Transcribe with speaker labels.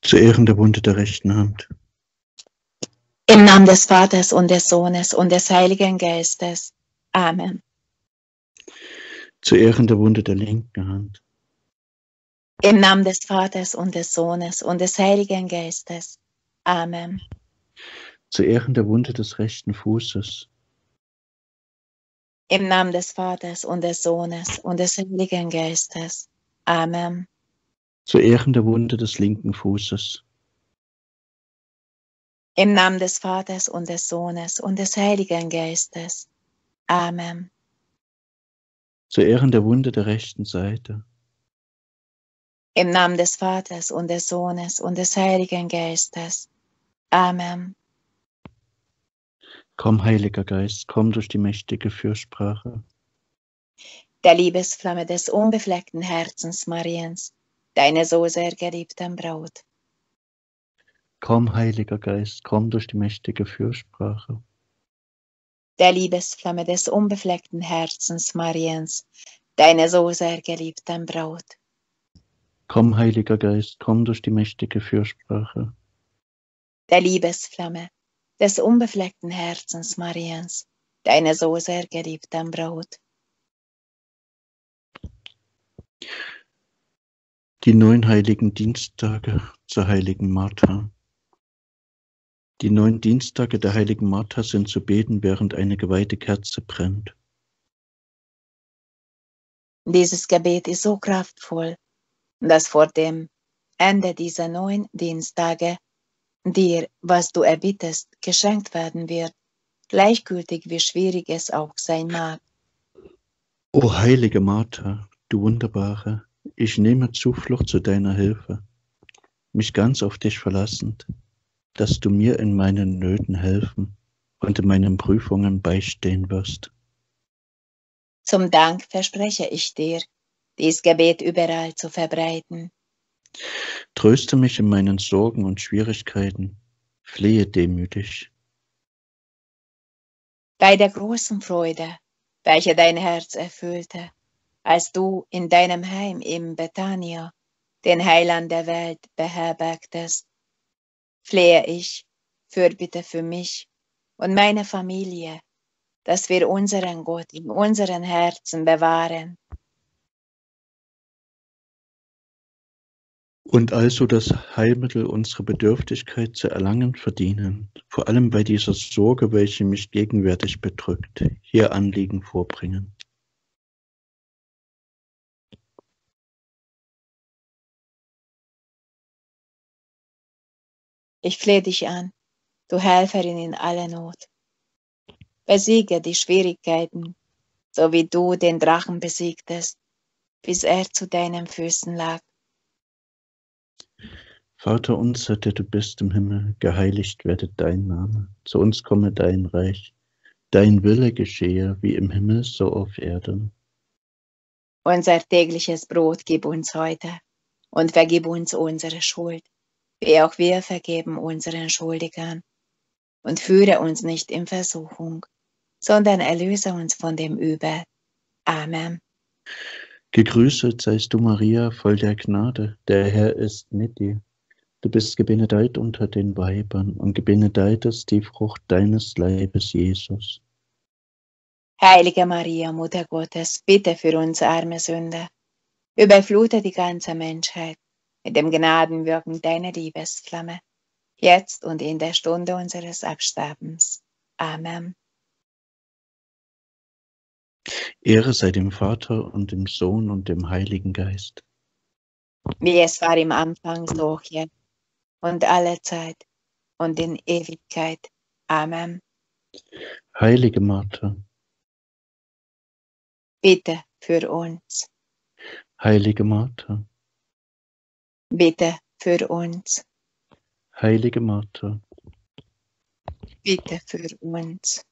Speaker 1: zu Ehren der Wunde der rechten Hand,
Speaker 2: Im Namen des Vaters und des Sohnes und des Heiligen Geistes. Amen.
Speaker 1: zu Ehren der Wunde der linken Hand,
Speaker 2: Im Namen des Vaters und des Sohnes und des Heiligen Geistes. Amen.
Speaker 1: zu Ehren der Wunde des rechten Fußes,
Speaker 2: Im Namen des Vaters und des Sohnes und des Heiligen Geistes. Amen.
Speaker 1: zu Ehren der Wunde des linken Fußes,
Speaker 2: Im Namen des Vaters und des Sohnes und des Heiligen Geistes. Amen.
Speaker 1: zu Ehren der Wunde der rechten Seite,
Speaker 2: Im Namen des Vaters und des Sohnes und des Heiligen Geistes. Amen.
Speaker 1: komm, Heiliger Geist, komm durch die mächtige Fürsprache,
Speaker 2: Der Liebesflamme des unbefleckten Herzens Mariens, deine so sehr geliebten Braut.
Speaker 1: komm, Heiliger Geist, komm durch die mächtige Fürsprache,
Speaker 2: Der Liebesflamme des unbefleckten Herzens Mariens, deine so sehr geliebten Braut.
Speaker 1: komm, Heiliger Geist, komm durch die mächtige Fürsprache,
Speaker 2: Der Liebesflamme des unbefleckten Herzens Mariens, deine so sehr geliebten Braut.
Speaker 1: die 9 heiligen Dienstage zur heiligen Martha. Die 9 Dienstage der heiligen Martha sind zu beten, während eine geweihte Kerze brennt.
Speaker 2: Dieses Gebet ist so kraftvoll, dass vor dem Ende dieser 9 Dienstage dir, was du erbittest, geschenkt werden wird, gleichgültig wie schwierig es auch sein mag.
Speaker 1: O heilige Martha, du Wunderbare, ich nehme Zuflucht zu deiner Hilfe, mich ganz auf dich verlassend, dass du mir in meinen Nöten helfen und in meinen Prüfungen beistehen wirst.
Speaker 2: Zum Dank verspreche ich dir, dies Gebet überall zu verbreiten.
Speaker 1: Tröste mich in meinen Sorgen und Schwierigkeiten, flehe demütig.
Speaker 2: Bei der großen Freude, welche dein Herz erfüllte, als du in deinem Heim im Bethania den Heiland der Welt beherbergtest, flehe ich, fürbitte für mich und meine Familie, dass wir unseren Gott in unseren Herzen bewahren.
Speaker 1: Und also das Heilmittel unserer Bedürftigkeit zu erlangen verdienen, vor allem bei dieser Sorge, welche mich gegenwärtig bedrückt, hier Anliegen vorbringen.
Speaker 2: Ich flehe dich an, du Helferin in aller Not. Besiege die Schwierigkeiten, so wie du den Drachen besiegtest, bis er zu deinen Füßen lag.
Speaker 1: Vater unser, der du bist im Himmel, geheiligt werde dein Name. Zu uns komme dein Reich. Dein Wille geschehe, wie im Himmel, so auf Erden.
Speaker 2: Unser tägliches Brot gib uns heute und vergib uns unsere Schuld, wie auch wir vergeben unseren Schuldigern. Und führe uns nicht in Versuchung, sondern erlöse uns von dem Übel. Amen.
Speaker 1: Gegrüßet seist du, Maria, voll der Gnade. Der Herr ist mit dir. Du bist gebenedeit unter den Weibern und gebenedeit ist die Frucht deines Leibes, Jesus.
Speaker 2: Heilige Maria, Mutter Gottes, bitte für uns arme Sünder, überflute die ganze Menschheit mit dem Gnadenwirken deiner Liebesflamme, jetzt und in der Stunde unseres Absterbens. Amen.
Speaker 1: Ehre sei dem Vater und dem Sohn und dem Heiligen Geist.
Speaker 2: Wie es war im Anfang, so auch jetzt und alle Zeit und in Ewigkeit. Amen.
Speaker 1: Heilige Martha,
Speaker 2: Bitte für uns.
Speaker 1: heilige Martha,
Speaker 2: Bitte für uns.
Speaker 1: heilige Martha,
Speaker 2: Bitte für uns.